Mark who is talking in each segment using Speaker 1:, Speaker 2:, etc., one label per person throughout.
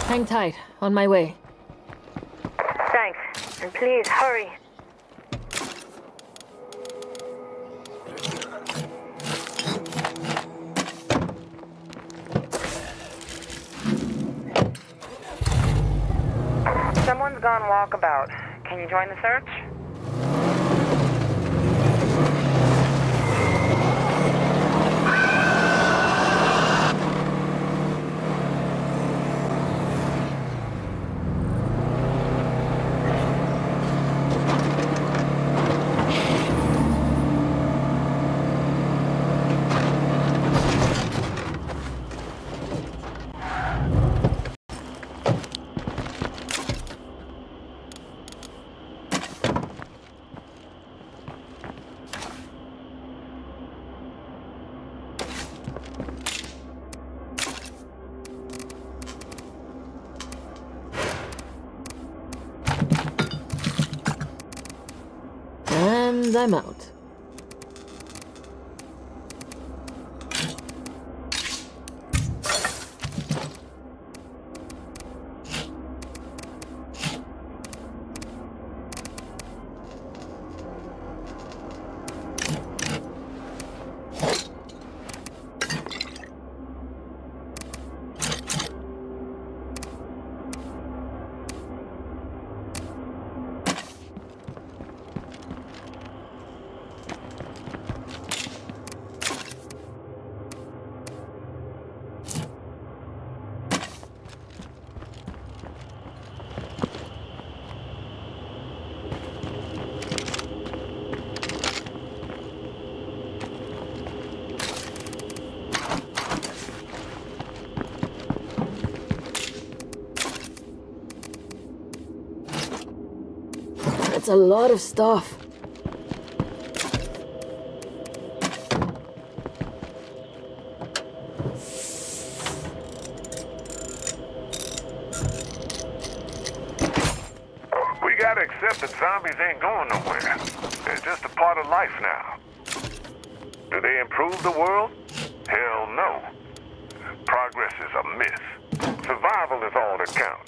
Speaker 1: Hang tight. On my way.
Speaker 2: Thanks. And please, hurry. Someone's gone walkabout. Can you join the search?
Speaker 1: And I'm out. That's a lot of stuff.
Speaker 3: We gotta accept that zombies ain't going nowhere. They're just a part of life now. Do they improve the world? Hell no. Progress is a myth. Survival is all that counts.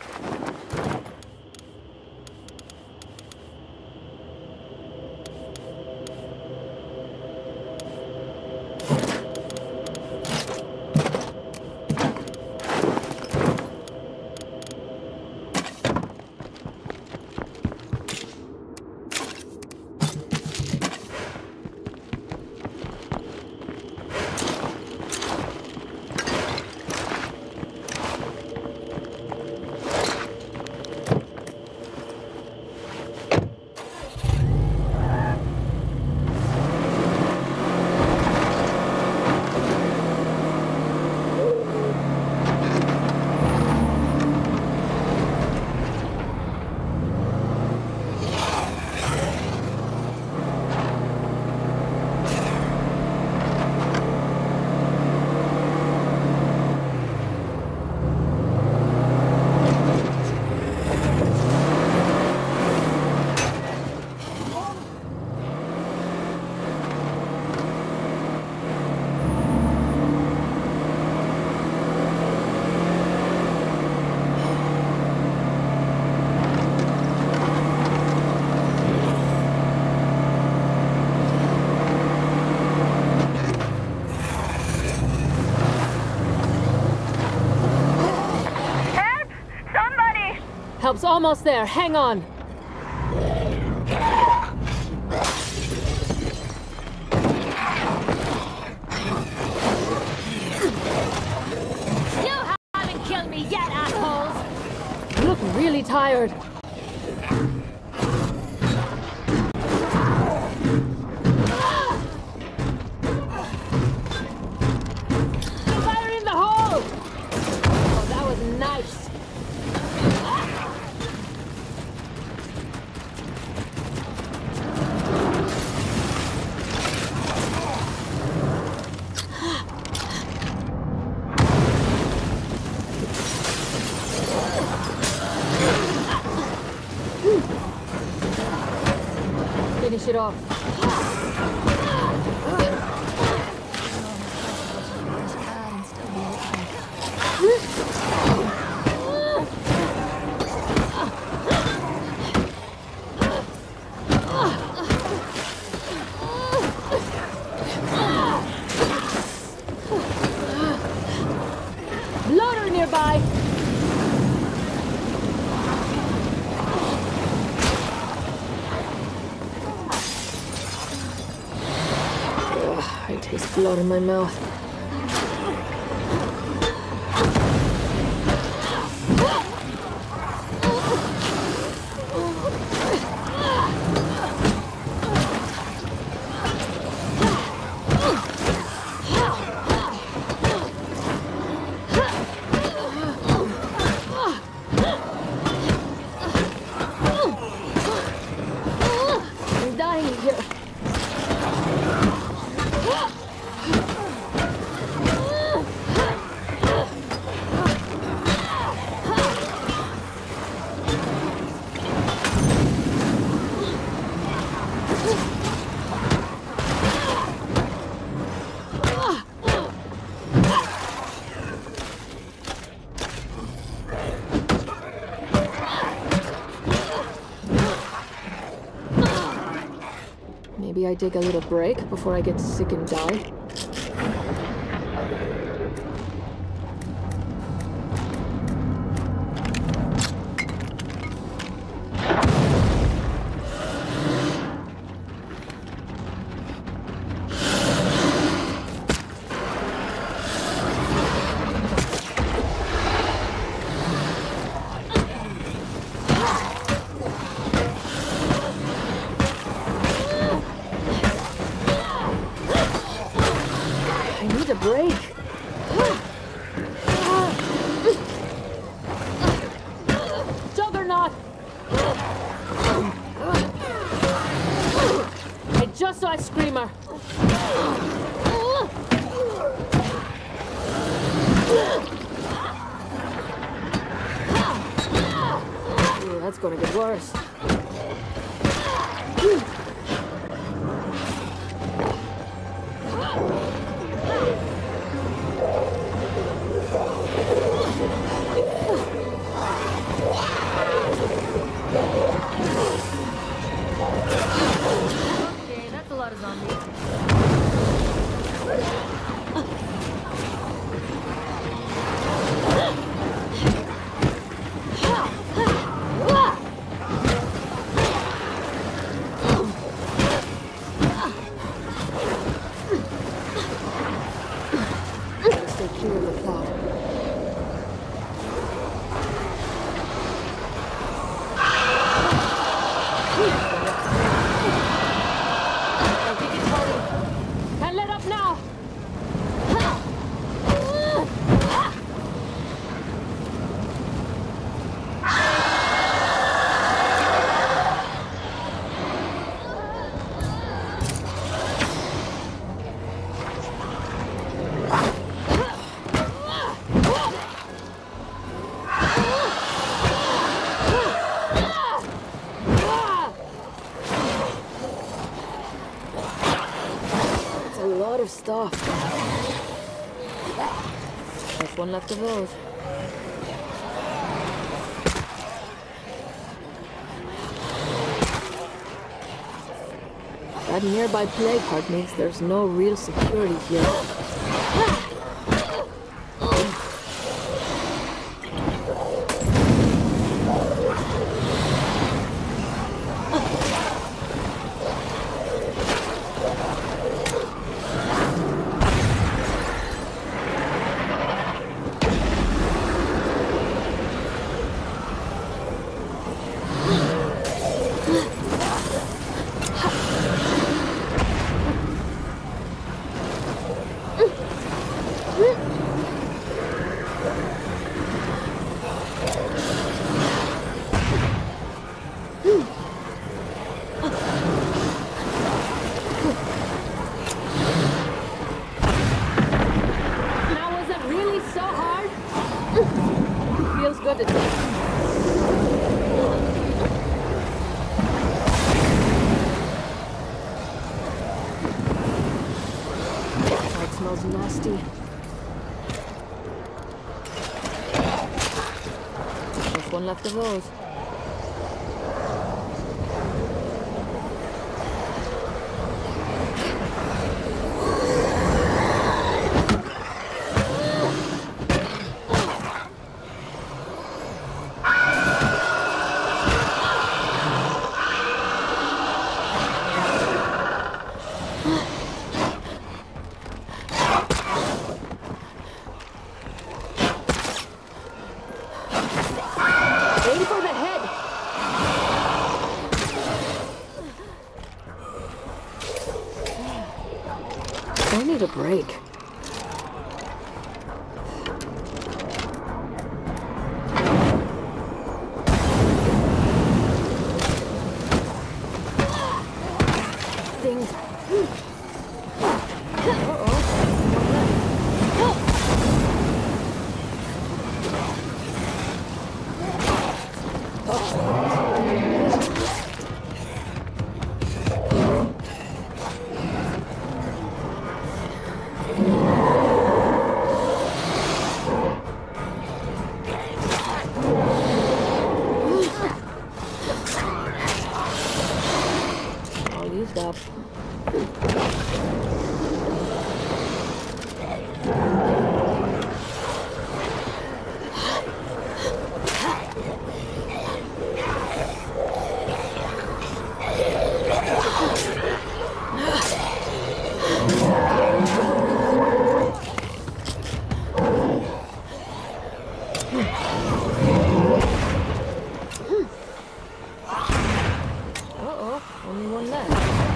Speaker 1: Help's almost there. Hang on.
Speaker 4: You haven't killed me yet, assholes!
Speaker 1: You look really tired. Fire in the hole! Oh, that was nice. Finish it off. nearby. Ugh, I taste blood in my mouth. Maybe I take a little break before I get sick and die. A break. Juggernaut! I just saw a screamer. Ooh, that's gonna get worse.
Speaker 4: Okay, that's a lot of zombies.
Speaker 1: Stay clear of the plot. Can't let up now! That's a lot of stuff. There's one left of those. That nearby plague heart means there's no real security here. Feels good to take. Oh, it smells nasty. There's one left of those. a break. Things. All used up. Only one left.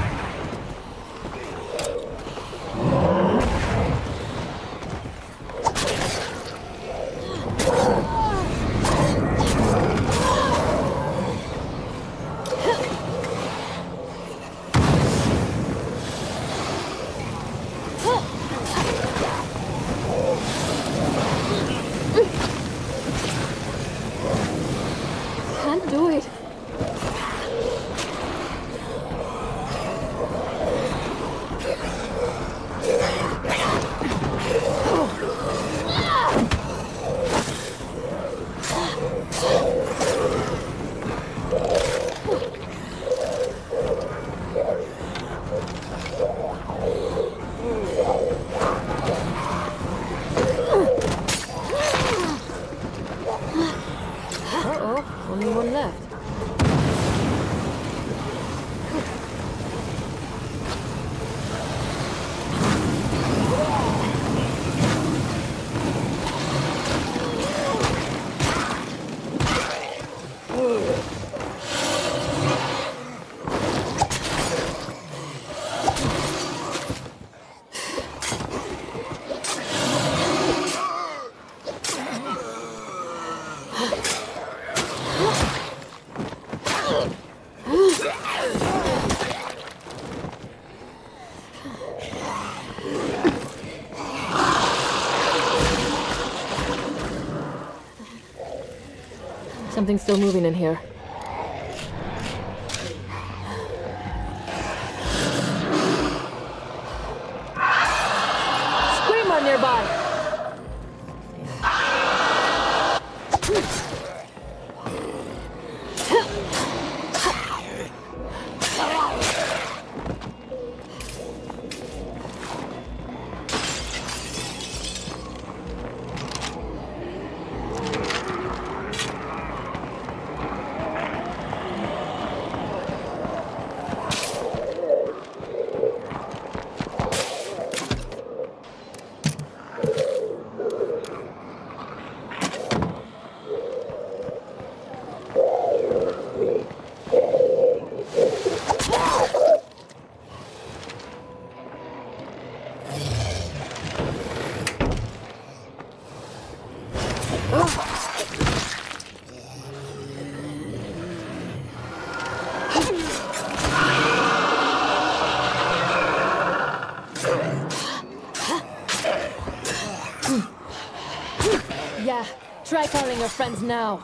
Speaker 1: Can't do it. Only one left. Something's still moving in here. Screamer nearby! Yeah, try calling your friends now.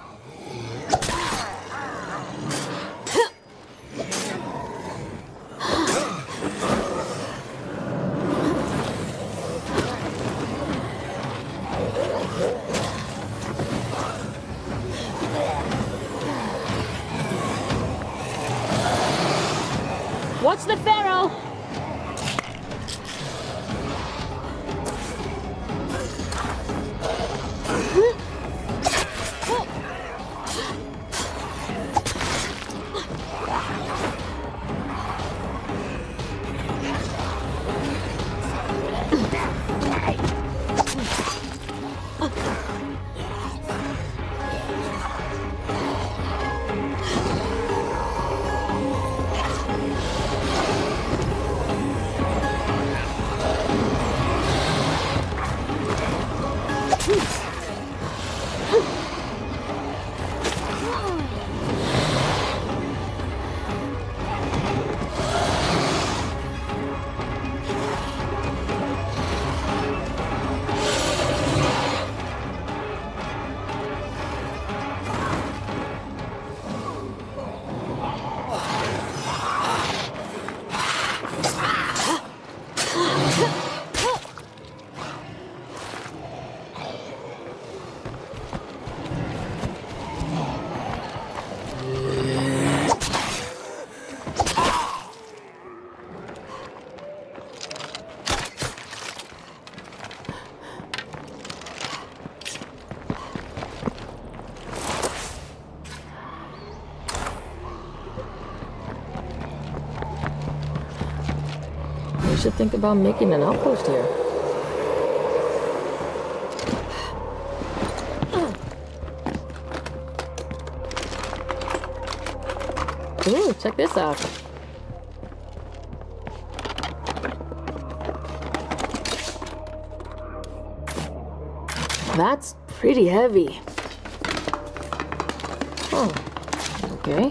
Speaker 1: Watch the Pharaoh! We should think about making an outpost here. Ooh, check this out. That's pretty heavy. Oh, okay.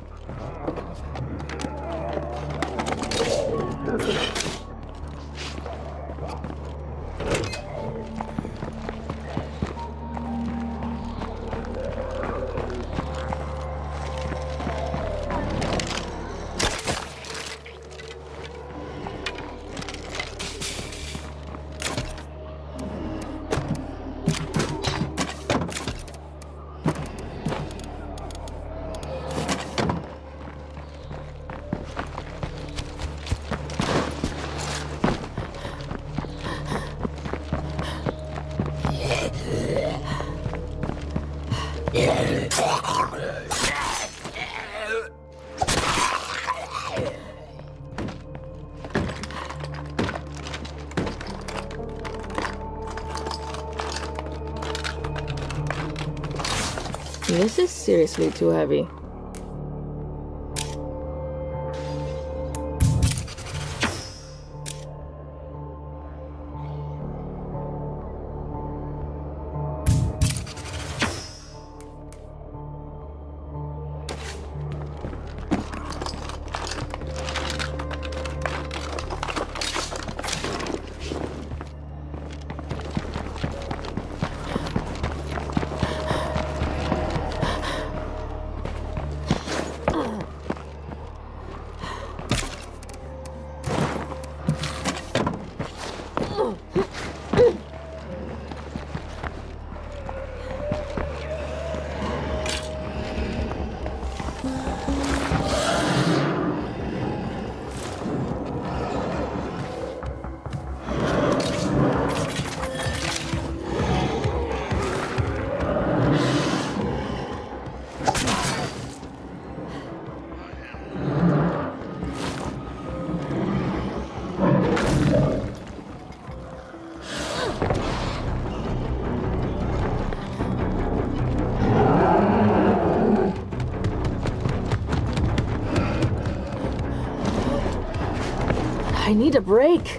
Speaker 1: This is seriously too heavy. I need a break.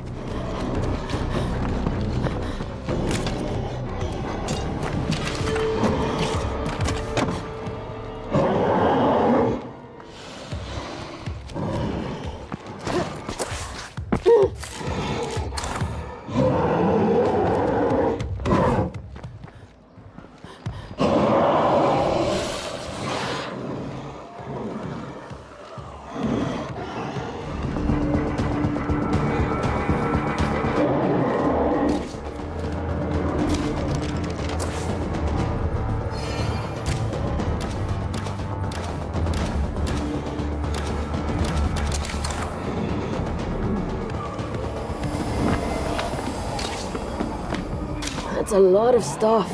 Speaker 1: That's a lot of stuff.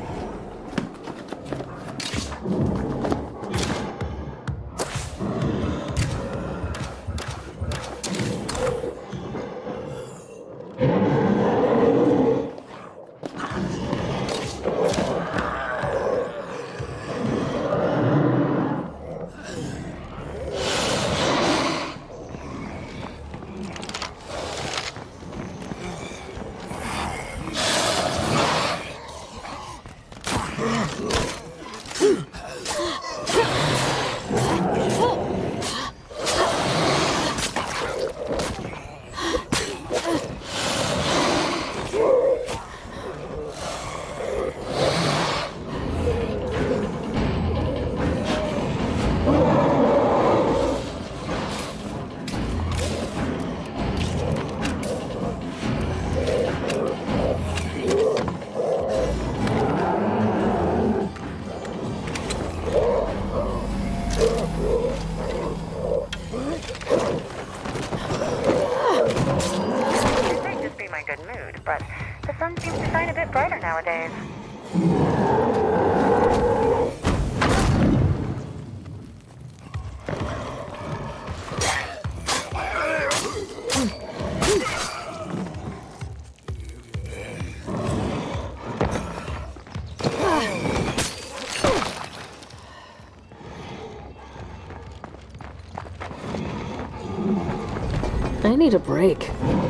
Speaker 2: But the sun seems to shine a bit brighter nowadays.
Speaker 1: I need a break.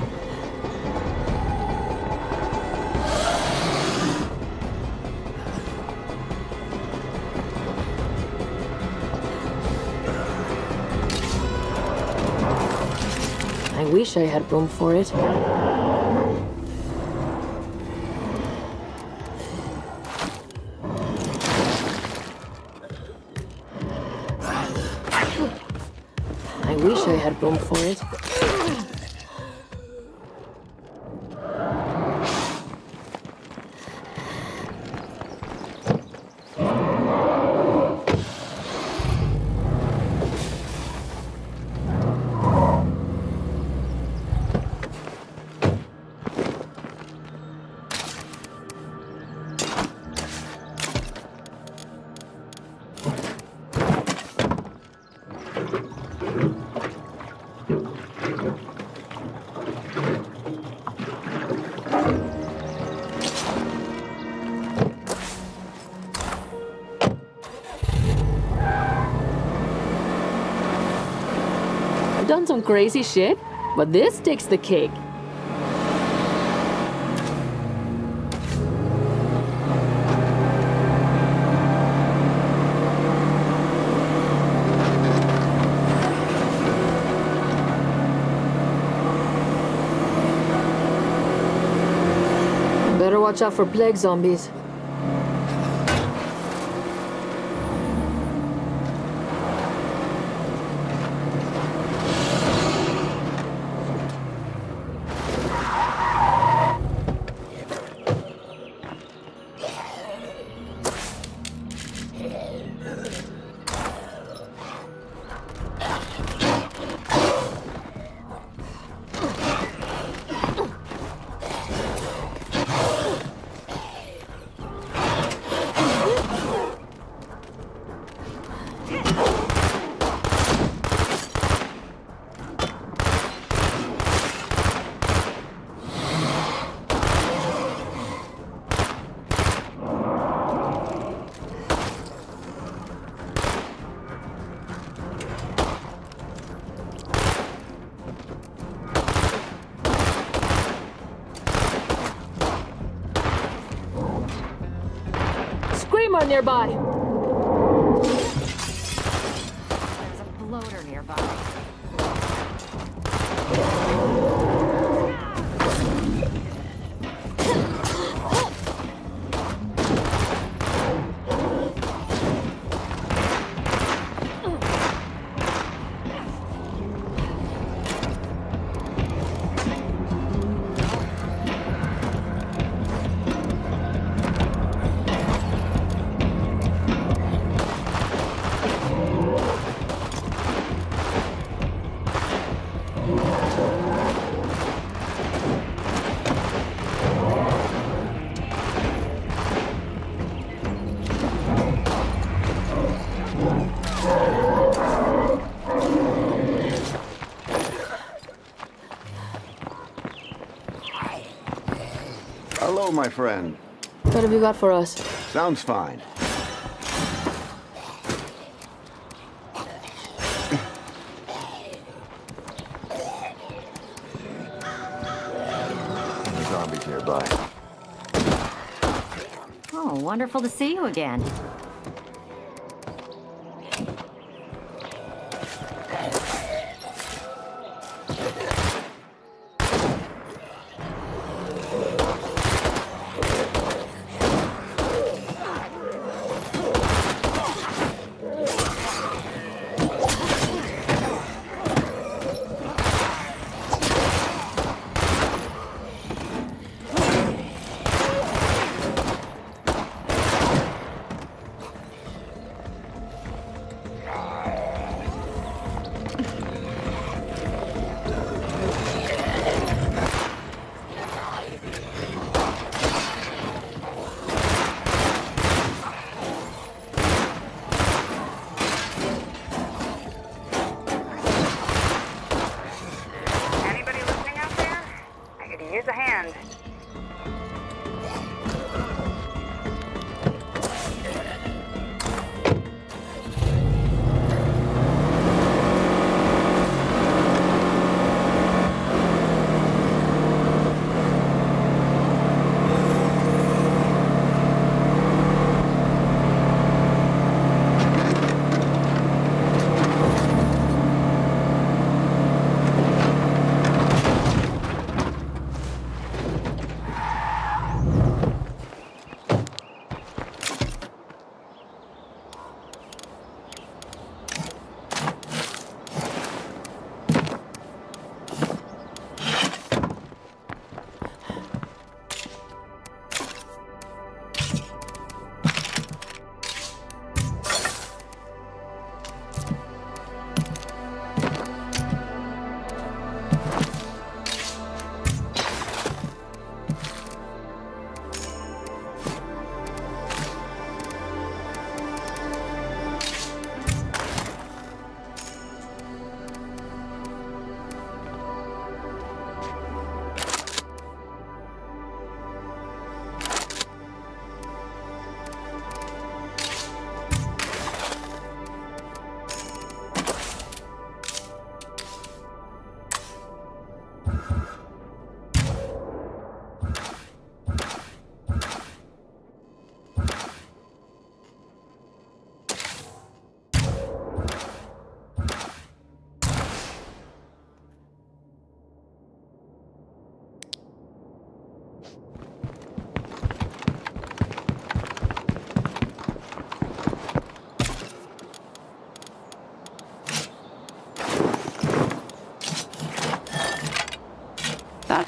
Speaker 1: I wish I had room for it. I wish I had room for it. Done some crazy shit, but this takes the cake. Better watch out for plague zombies. Nearby.
Speaker 4: There's a bloater nearby.
Speaker 5: Hello, my friend.
Speaker 1: What have you got for us?
Speaker 5: Sounds fine. Zombies nearby.
Speaker 4: Oh, wonderful to see you again.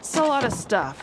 Speaker 6: That's a lot of stuff.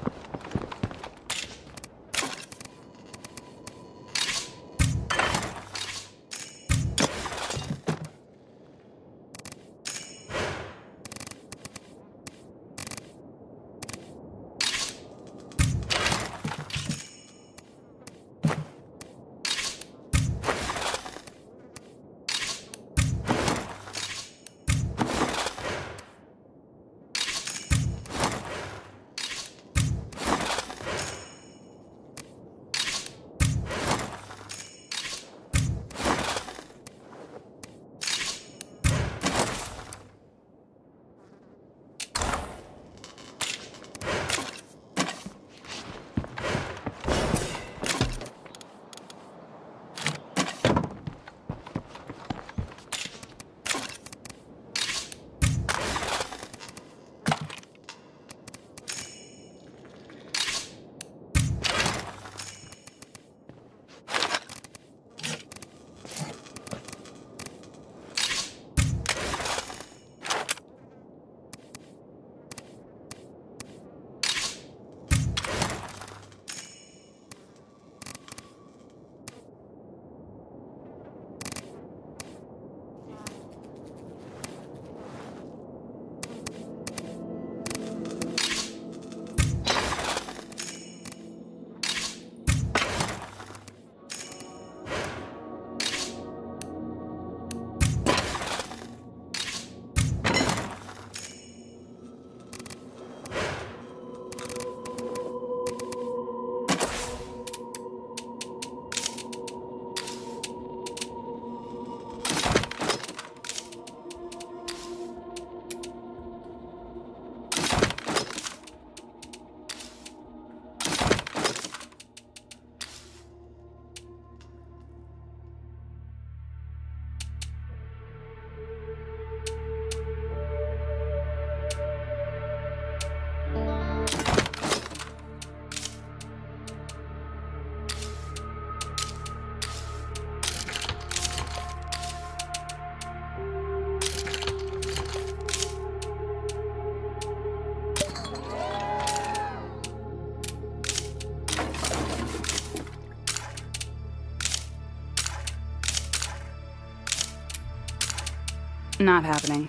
Speaker 6: Not happening.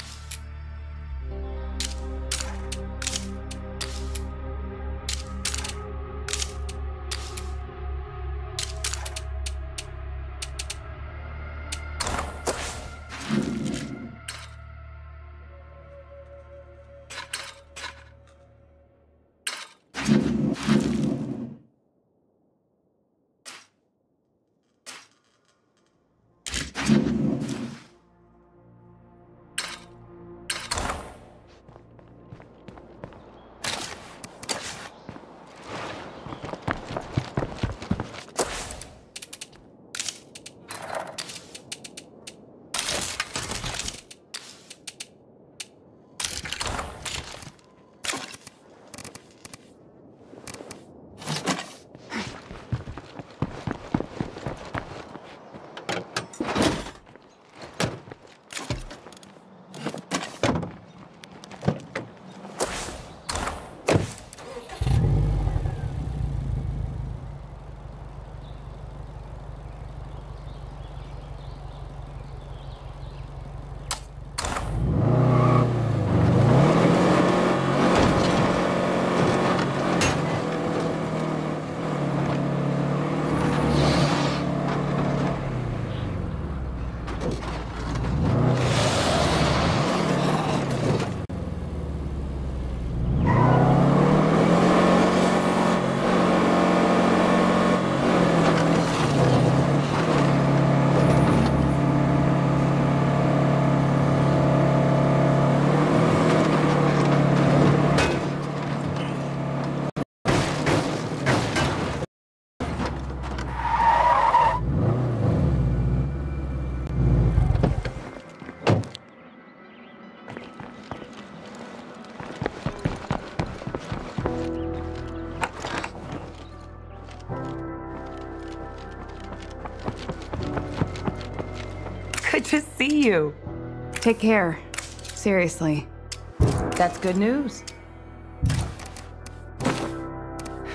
Speaker 7: Good to see you.
Speaker 6: Take care. Seriously.
Speaker 7: That's good news.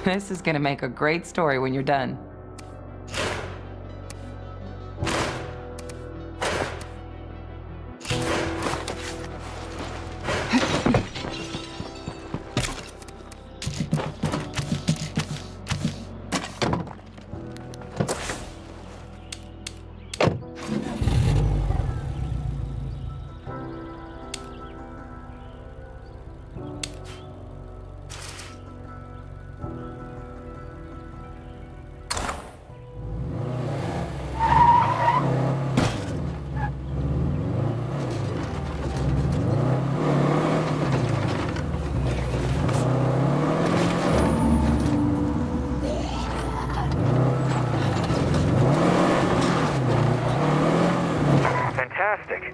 Speaker 7: This is gonna make a great story when you're done.
Speaker 2: Fantastic.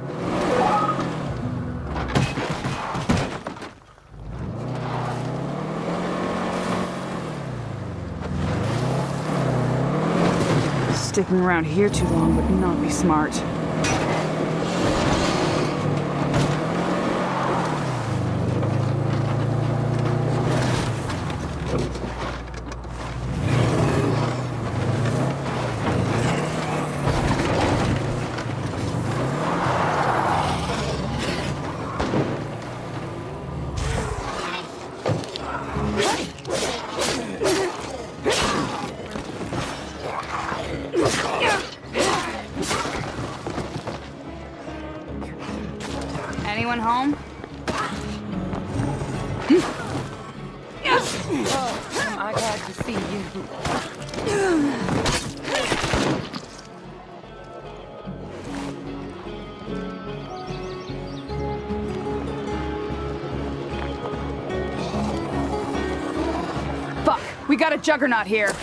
Speaker 6: Sticking around here too long would not be smart. Anyone home?
Speaker 7: Oh, I glad to see you.
Speaker 6: Fuck, we got a juggernaut here.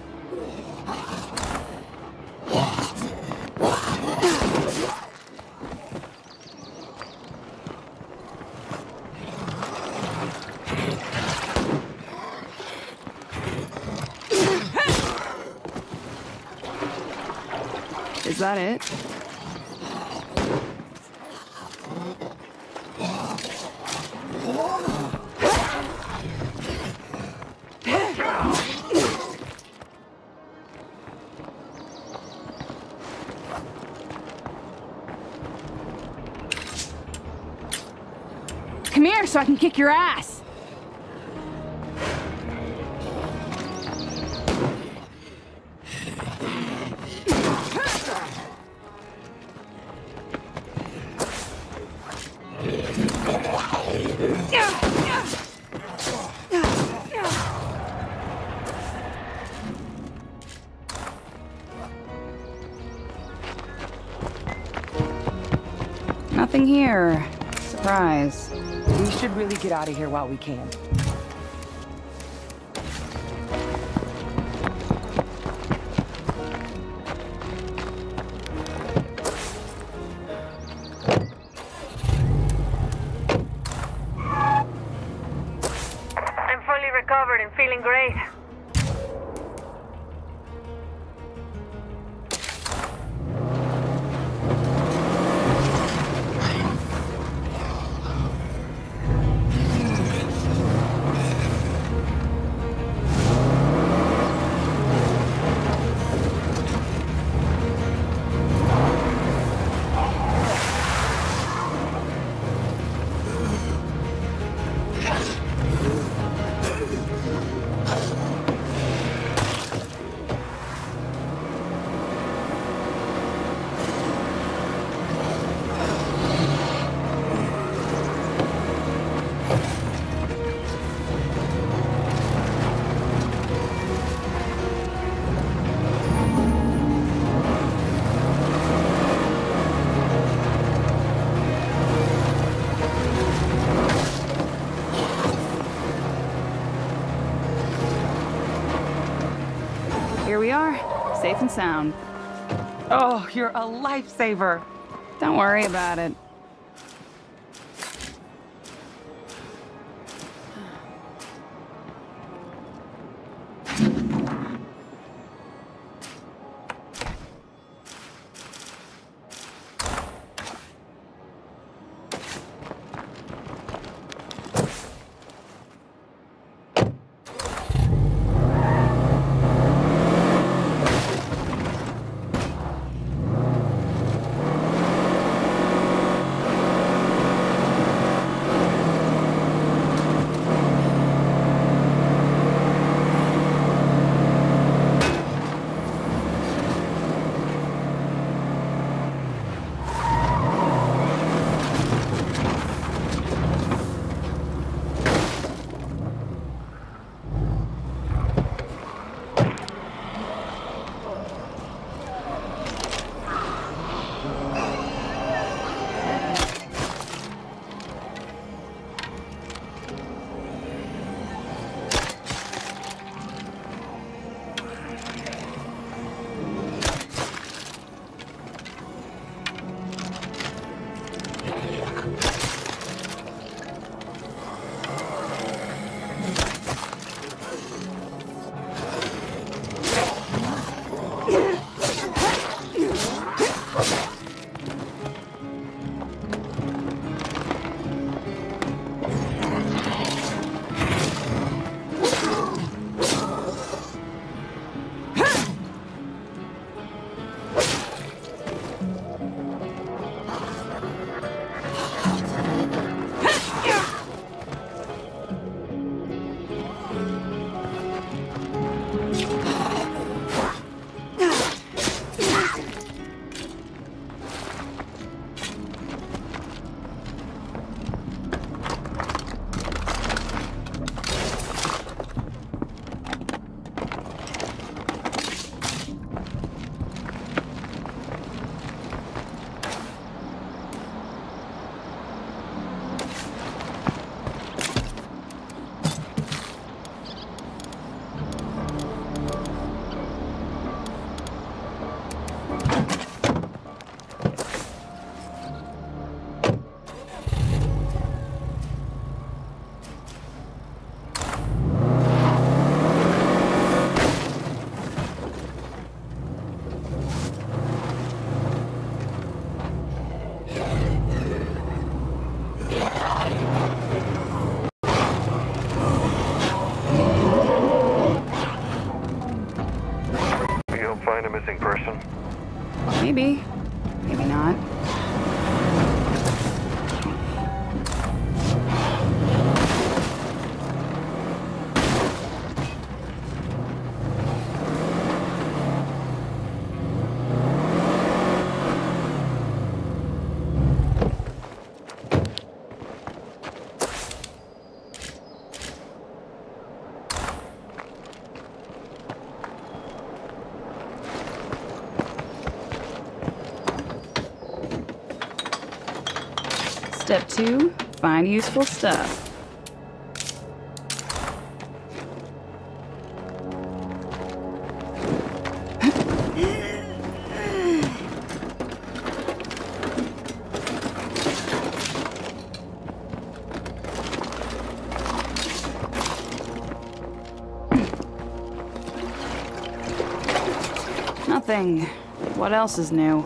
Speaker 6: Is that it? Come here so I can kick your ass. Nothing here. Surprise.
Speaker 7: We should really get out of here while we can.
Speaker 2: I'm fully recovered and feeling great.
Speaker 6: Here we are, safe and sound.
Speaker 7: Oh, you're a lifesaver.
Speaker 6: Don't worry about it. Maybe. Maybe not. Step 2, find useful stuff. Nothing. What else is new?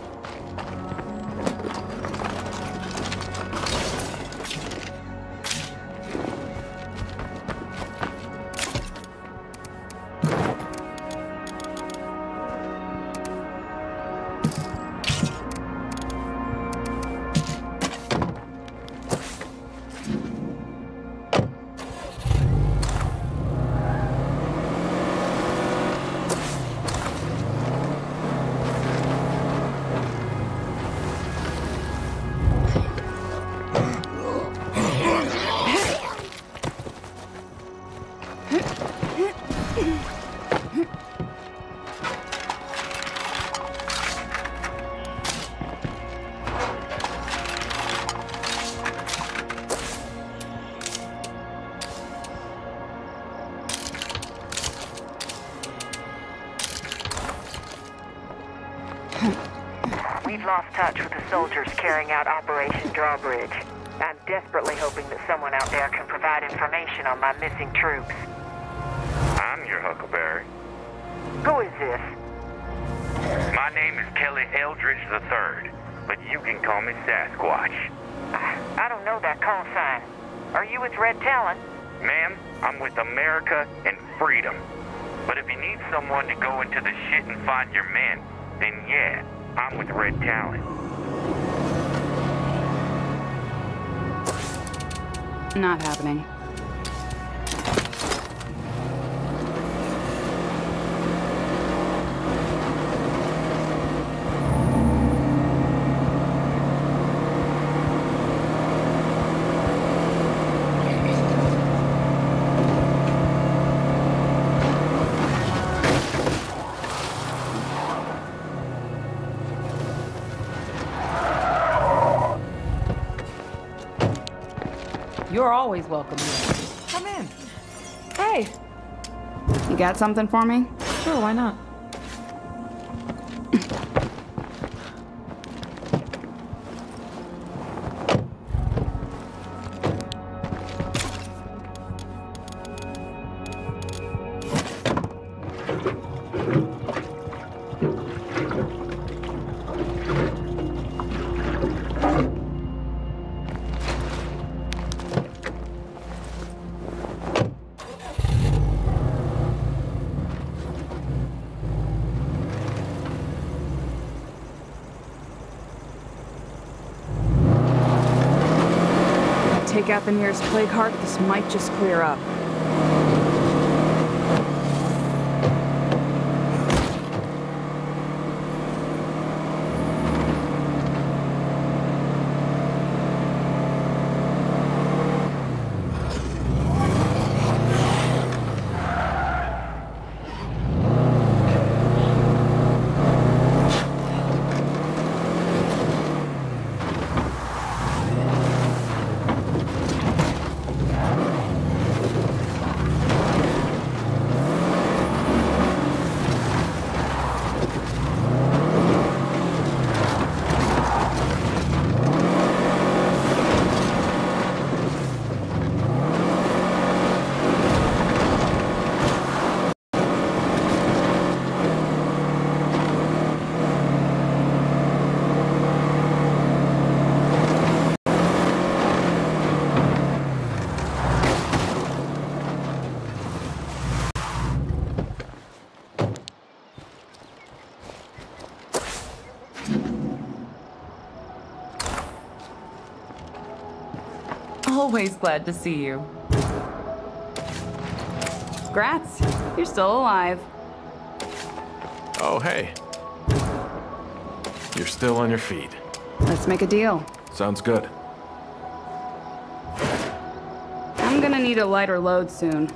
Speaker 2: We've lost touch with the soldiers carrying out Operation Drawbridge. I'm desperately hoping that someone out there can provide information on my missing troops.
Speaker 8: I'm your Huckleberry.
Speaker 2: Who is this?
Speaker 8: My name is Kelly Eldridge III, but you can call me Sasquatch.
Speaker 2: I don't know that call sign. Are you with Red Talon?
Speaker 8: Ma'am, I'm with America and freedom. But if you need someone to go into the shit and find your men, then yeah, I'm with Red Talon.
Speaker 6: Not happening.
Speaker 7: You're always welcome here. Come in. Hey.
Speaker 6: You got something for me?
Speaker 7: Sure, why not?
Speaker 6: take out the nearest plague heart, this might just clear up.
Speaker 7: Always glad to see you. Grats, you're still alive.
Speaker 9: Oh, hey. You're still on your feet.
Speaker 6: Let's make a deal.
Speaker 9: Sounds good.
Speaker 6: I'm gonna need a lighter load soon.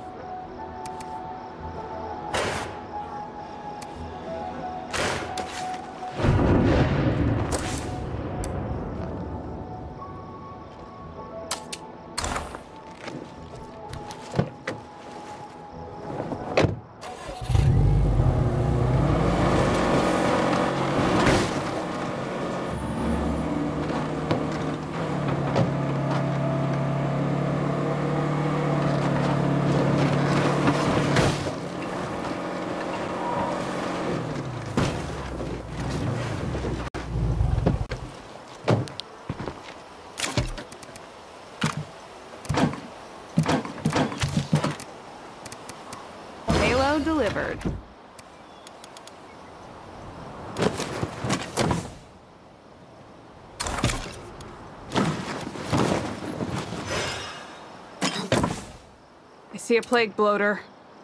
Speaker 6: Delivered. I see a plague bloater.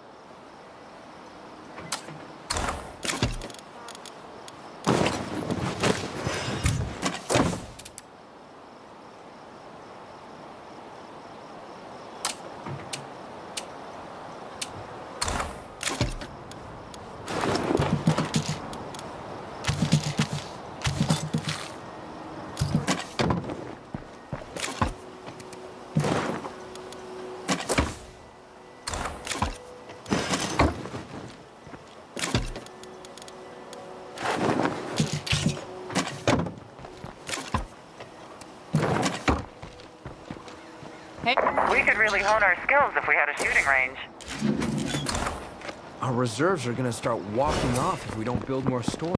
Speaker 2: We could really hone our skills if we had a shooting range.
Speaker 10: Our reserves are gonna start walking off if we don't build more storage.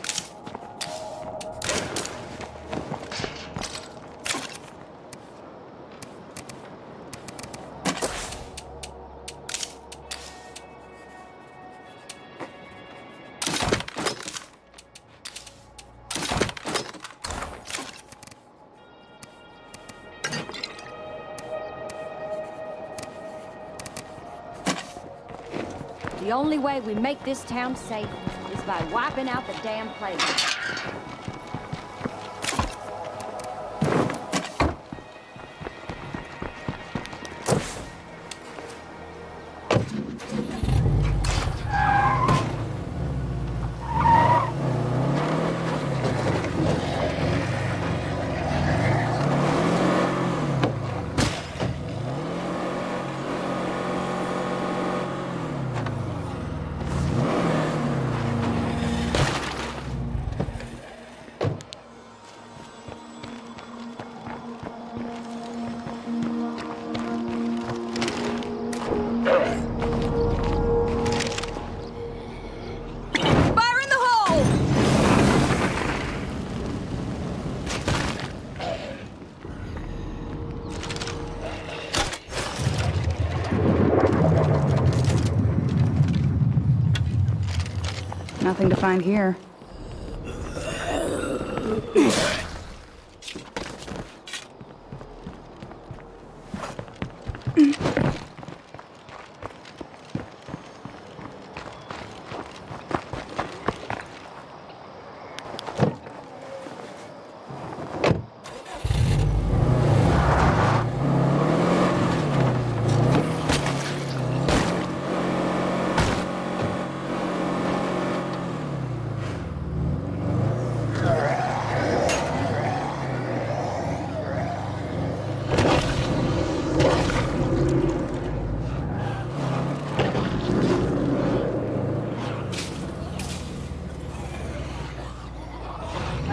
Speaker 4: The only way we make this town safe is by wiping out the damn plague.
Speaker 6: Nothing to find here.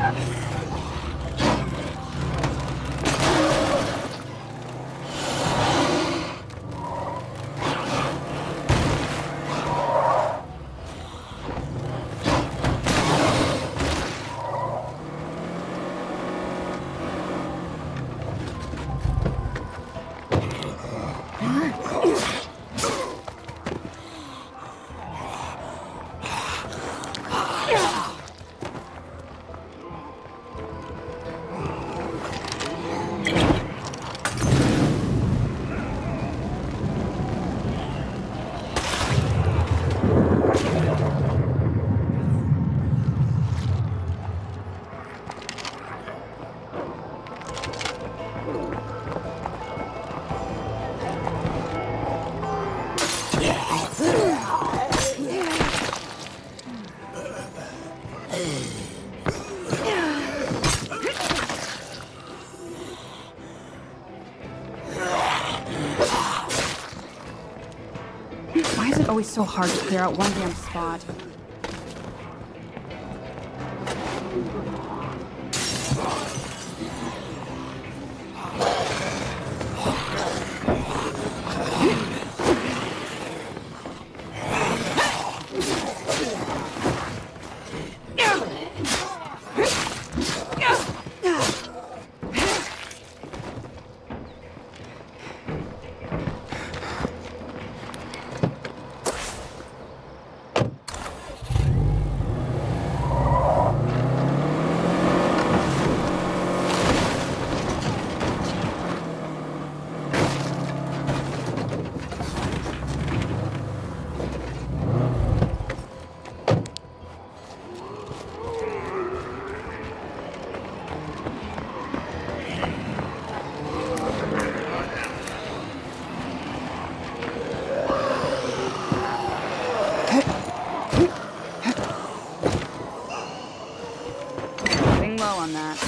Speaker 6: Why is it always so hard to clear out one damn spot? Getting low on that.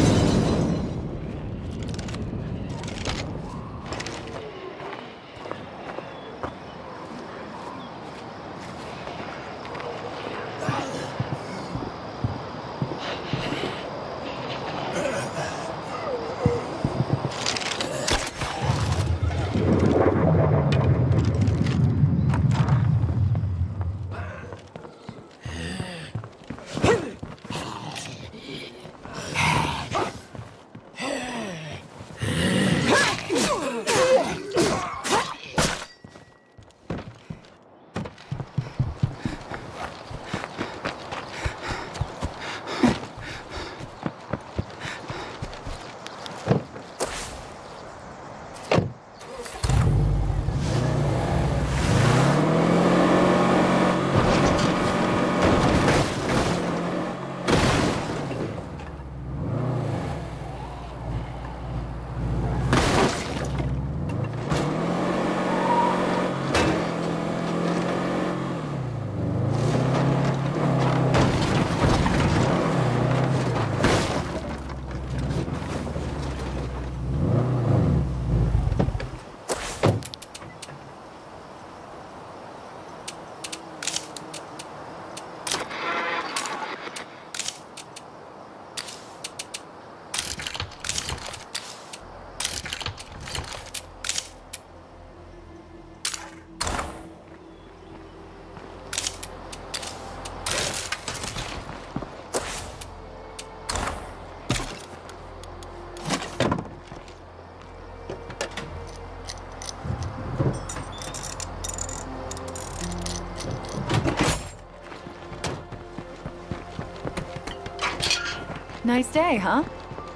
Speaker 11: Nice day, huh?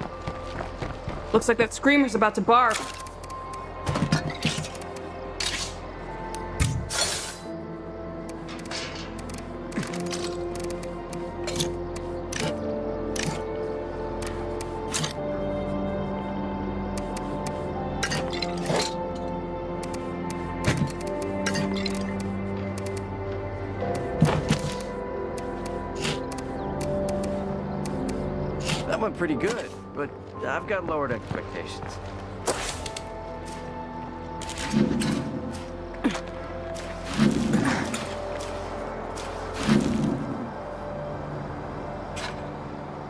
Speaker 6: Looks like that screamer's about to bark.
Speaker 10: That went pretty good, but I've got lowered expectations.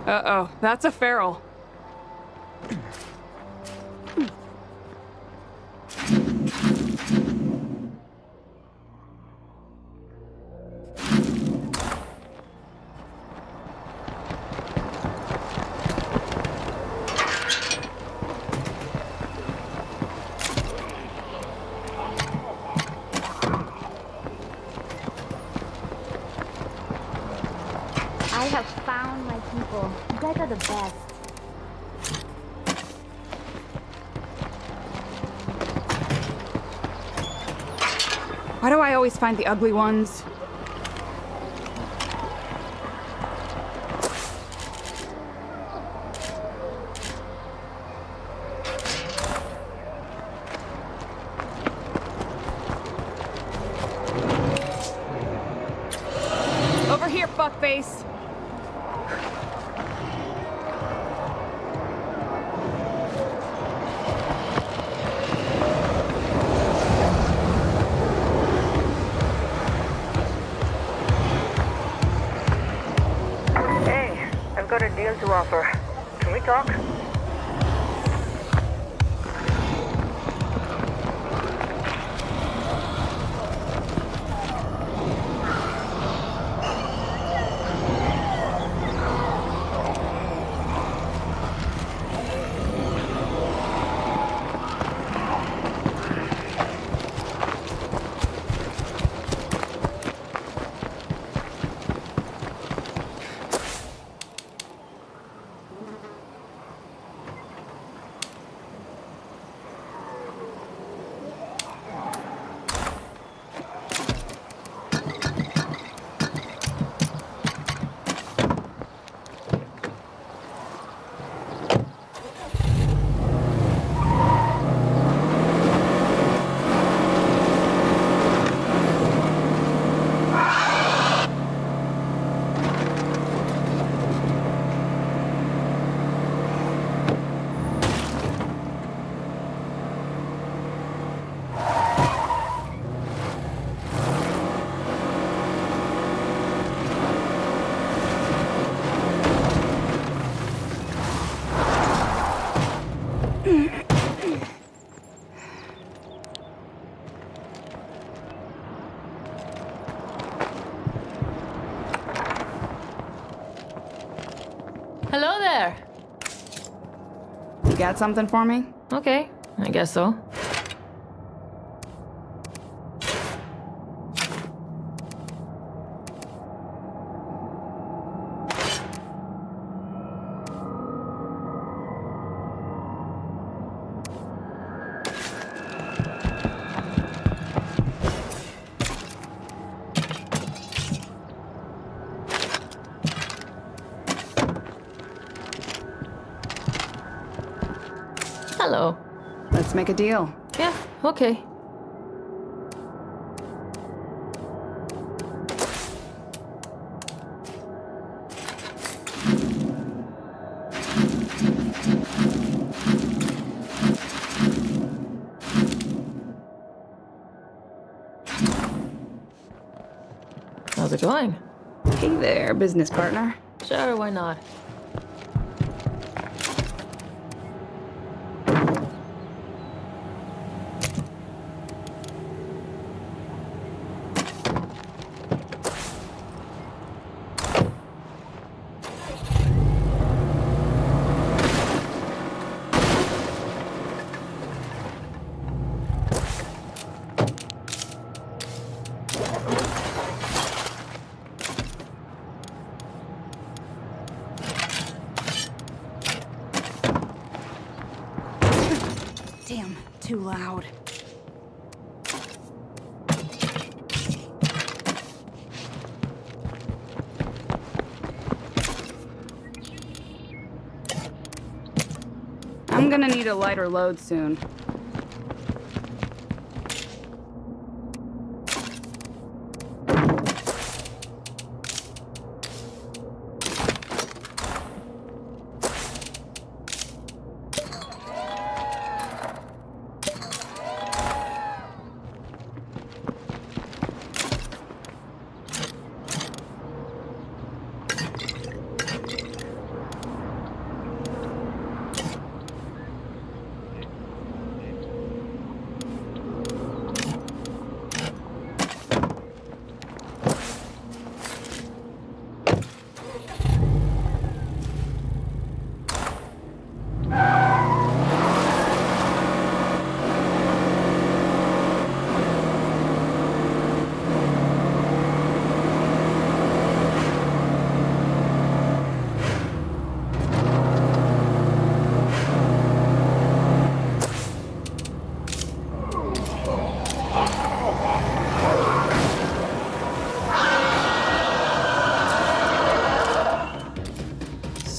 Speaker 6: Uh-oh, that's a feral.
Speaker 4: I have found my people. You guys are the best.
Speaker 6: Why do I always find the ugly ones? Over here, fuckface.
Speaker 2: Hey, I've got a deal to offer. Can we talk?
Speaker 1: Hello there.
Speaker 6: You got something for me?
Speaker 1: Okay, I guess so. Hello.
Speaker 6: Let's make a deal.
Speaker 1: Yeah, okay. How's it going?
Speaker 6: Hey there, business partner.
Speaker 1: Sure, why not?
Speaker 6: Damn, too loud. I'm gonna need a lighter load soon.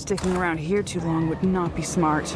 Speaker 6: Sticking around here too long would not be smart.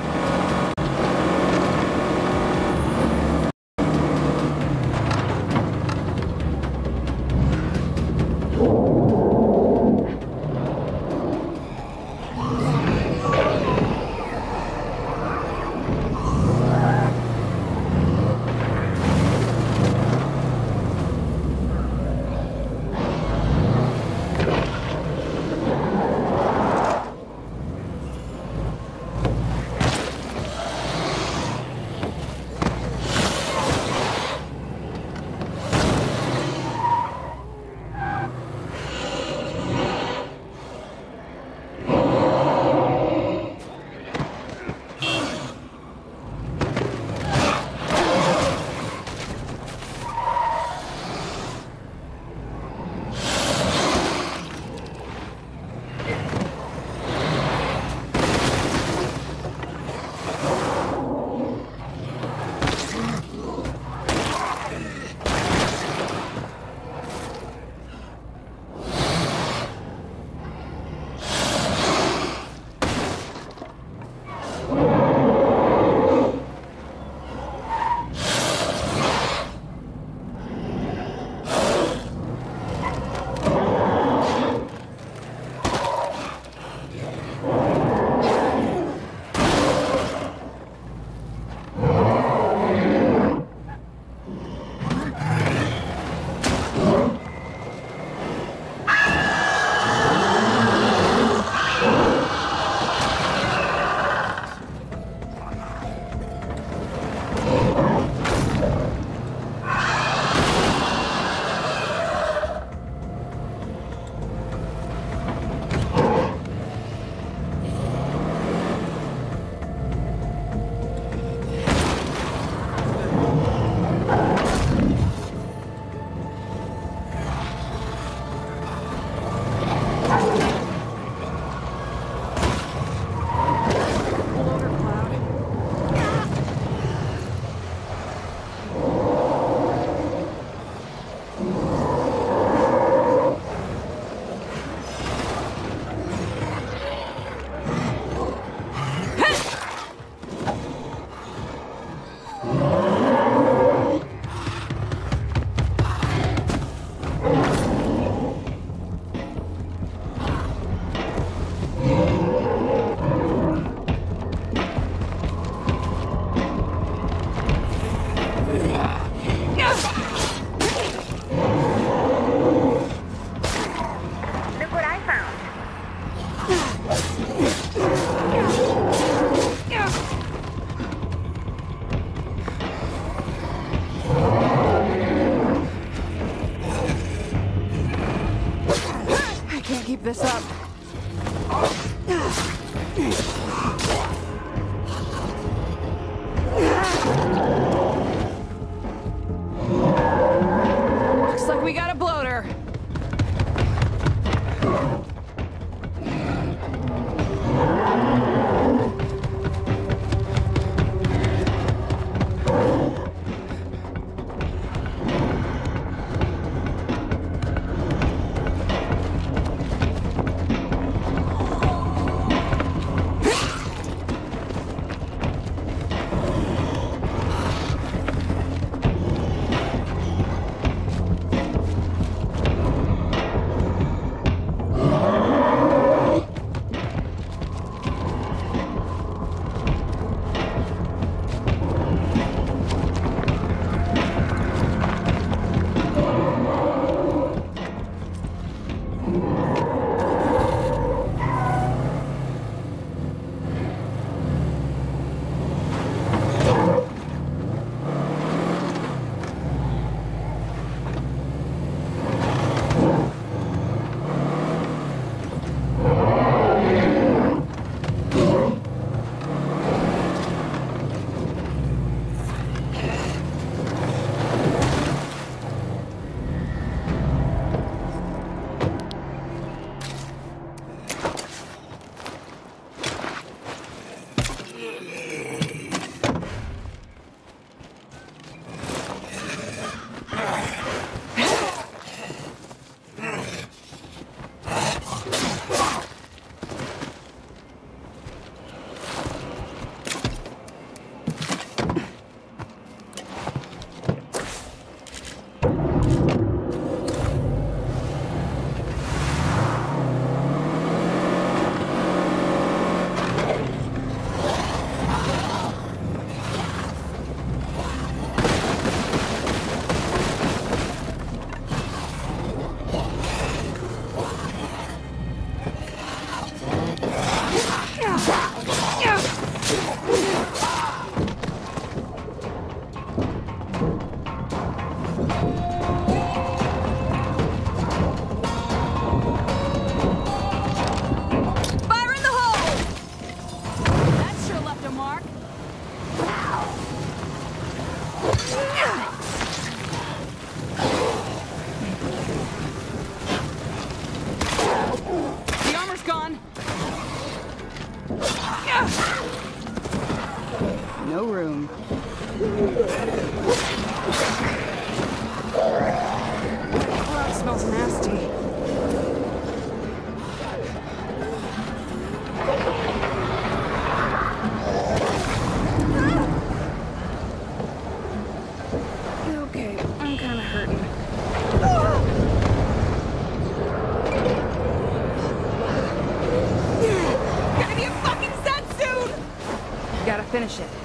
Speaker 6: This up. Looks like we got a bloater. room. Oh, that smells nasty. Okay, I'm kind of hurting.
Speaker 11: Gonna be a fucking set soon!
Speaker 6: You gotta finish it.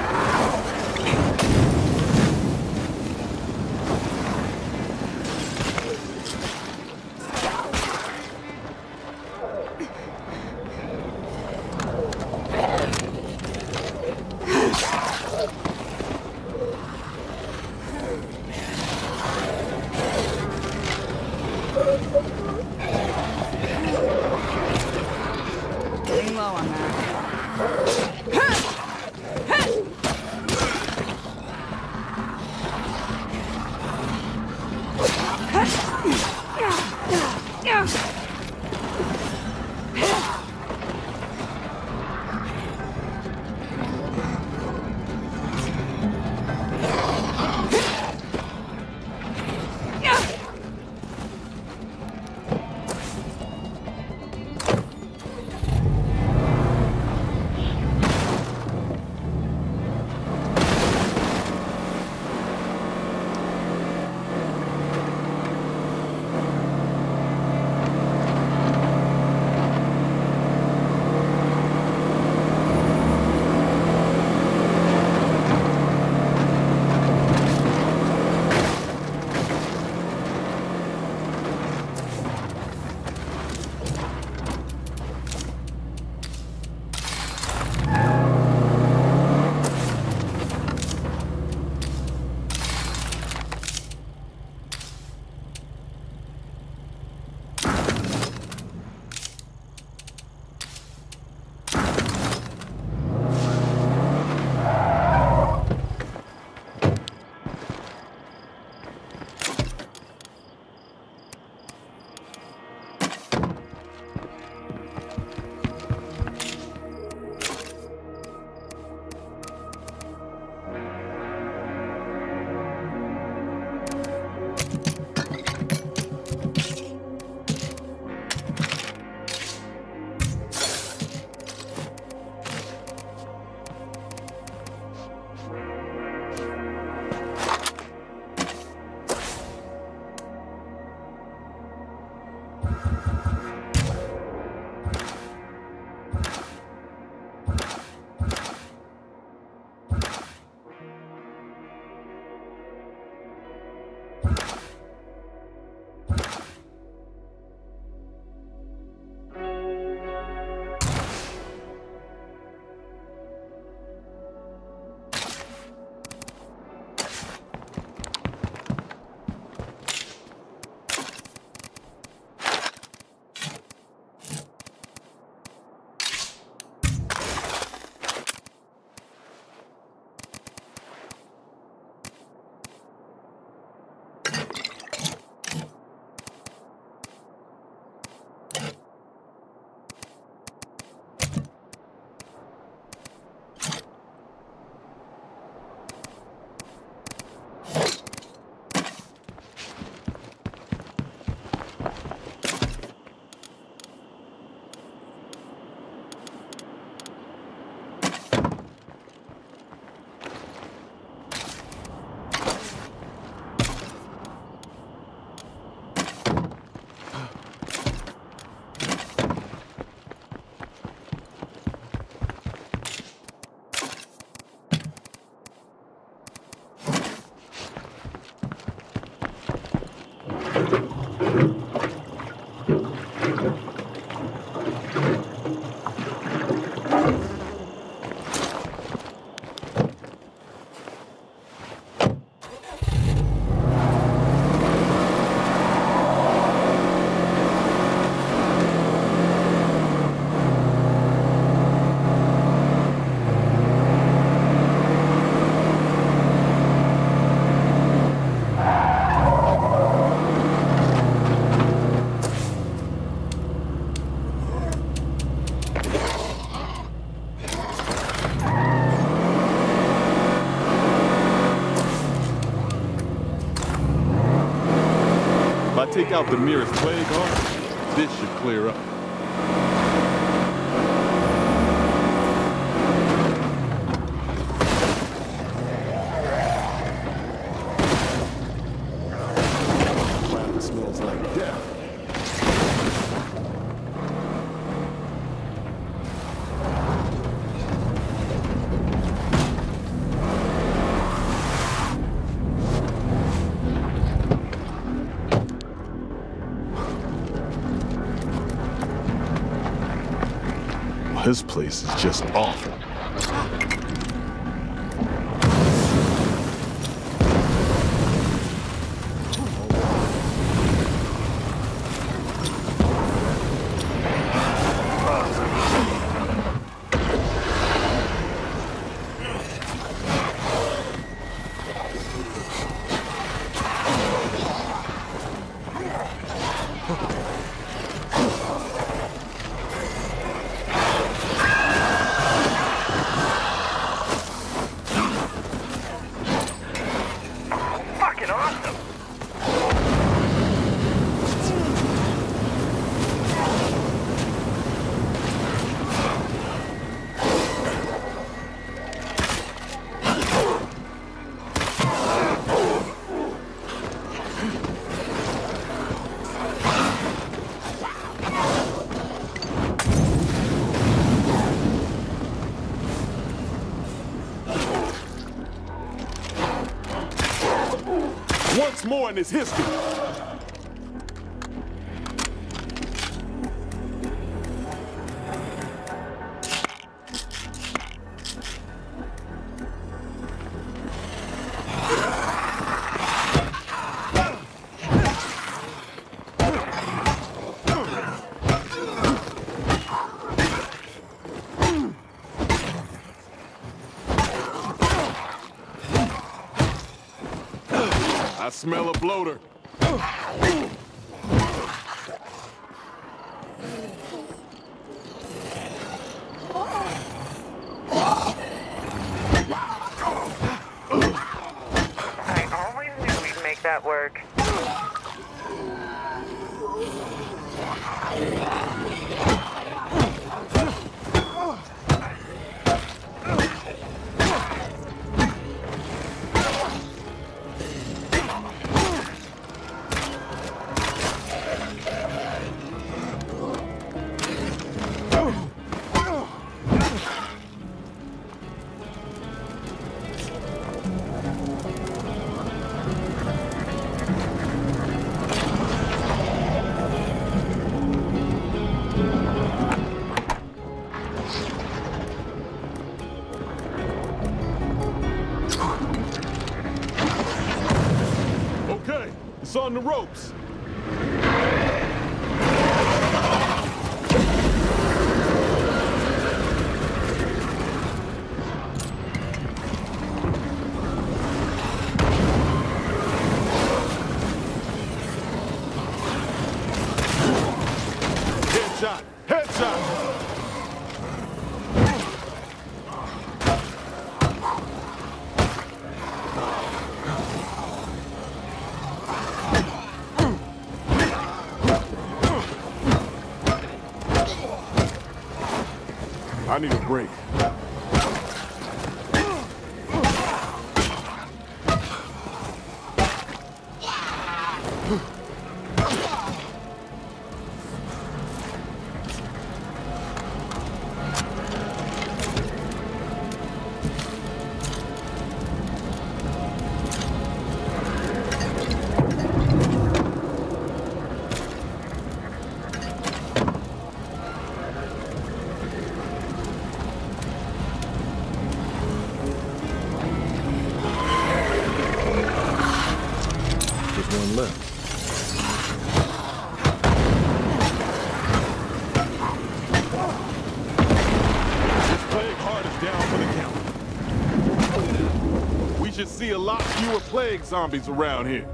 Speaker 6: Getting low on that.
Speaker 12: out the nearest plague harbor, this should clear up. Wow, it smells like death.
Speaker 9: This place is just awful.
Speaker 12: Once more in its history. I smell a bloater.
Speaker 2: I always knew we'd make that work.
Speaker 12: Okay, it's on the ropes. Headshot! Headshot! I need a break. One left. This plague heart is down for the count. We should see a lot fewer plague zombies around here.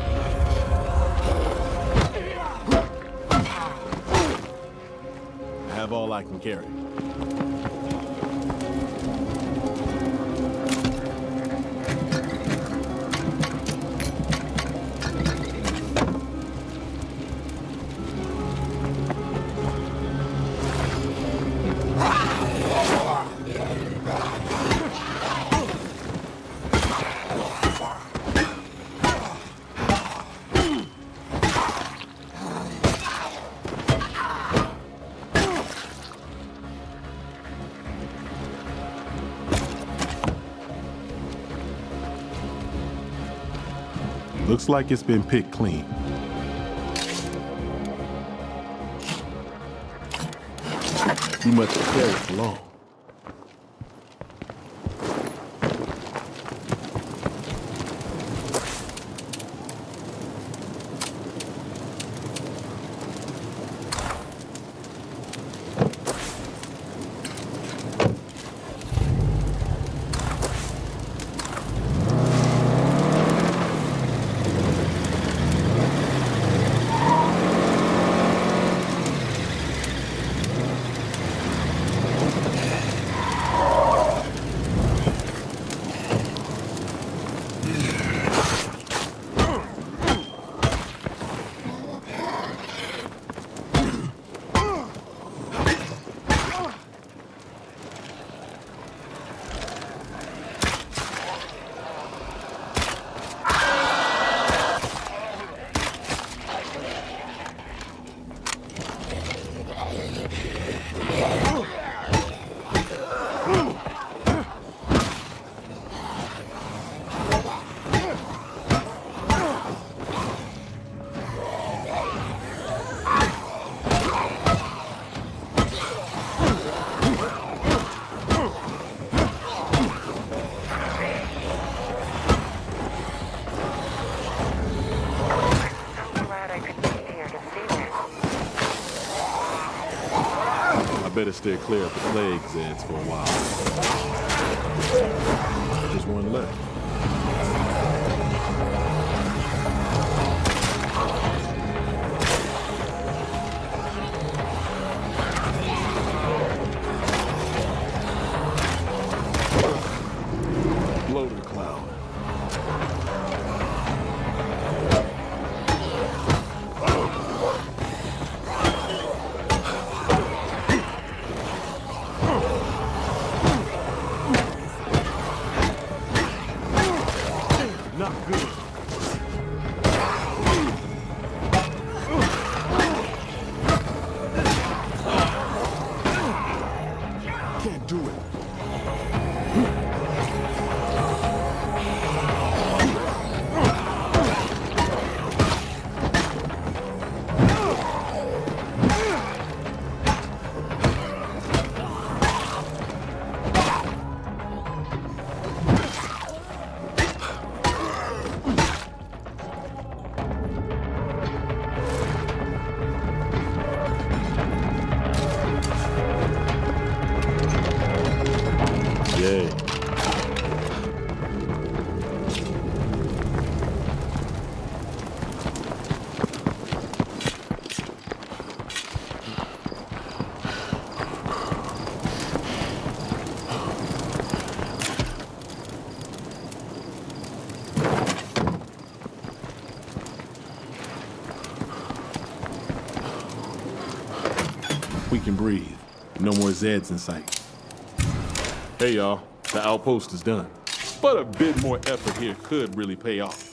Speaker 12: I have all I can carry. Looks like it's been picked clean. You must have carried it long. Better stay clear of the plague Zeds for a while. There's one left. Blow to the cloud. We can breathe. No more Zeds in sight. Hey, y'all. The outpost is done. But a bit more effort here could really pay off.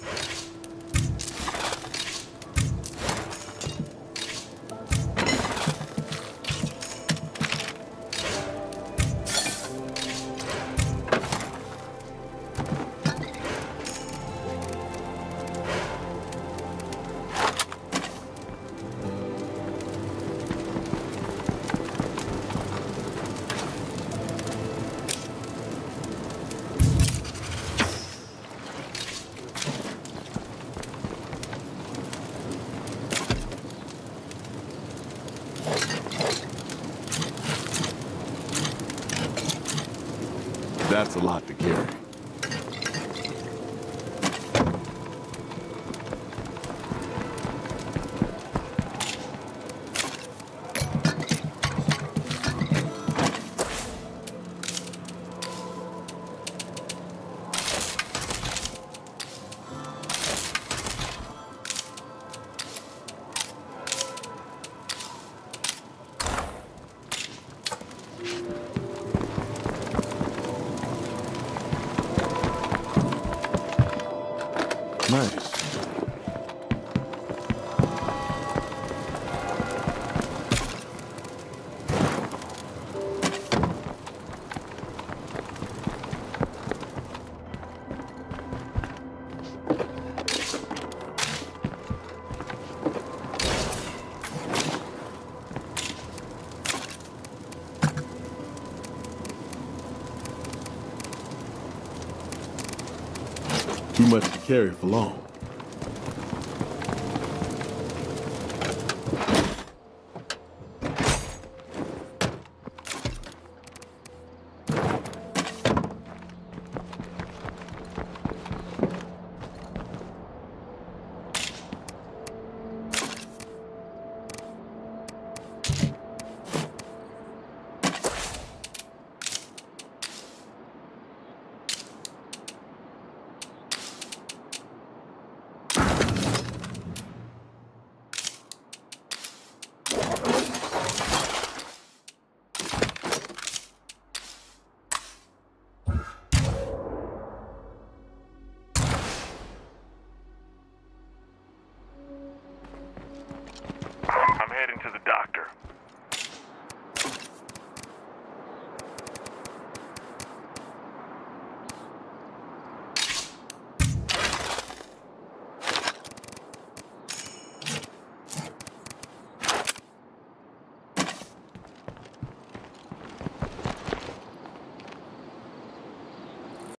Speaker 12: That's a lot to carry. Nice. Too much to carry for long.
Speaker 3: I'm heading to the doctor.